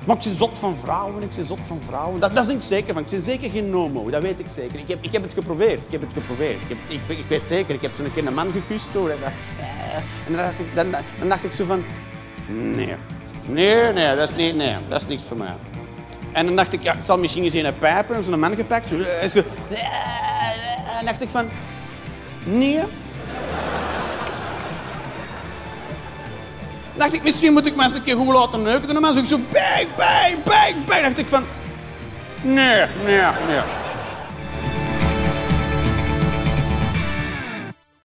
Maar ik ben zot van vrouwen, ik ben zot van vrouwen. Dat is ik zeker van. Ik ben zeker geen homo, dat weet ik zeker. Ik heb het geprobeerd, ik weet zeker, ik heb zo'n keer een man gekust hoor. En dan dacht ik zo van, nee, dat is niks voor mij. En dan dacht ik, ja, ik zal misschien eens een pijpen en zo'n man gepakt. Zo, en dan dacht ik van, nee. Dan dacht ik, misschien moet ik me eens een keer goed laten neuken. En dan was ik zo, bang, bang, bang, bang. Dan dacht ik van, nee.